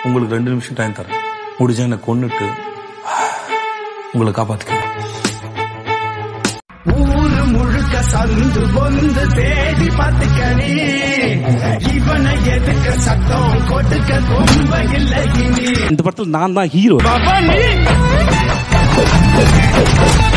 உங்களுக்கு 2 நிமிஷம் டைம் தரேன். முடிஞ்சா என்னை கொன்னுட்டு உங்களை காப்பாத்துக்கிறேன். ஊரு முழுக்க சந்து பொந்து தேடி பார்த்துக்கணி, இவனை எதுக்க சத்தம் கொடுக்க ரொம்ப இல்லை. இந்த படத்துல நான் தான் ஹீரோ.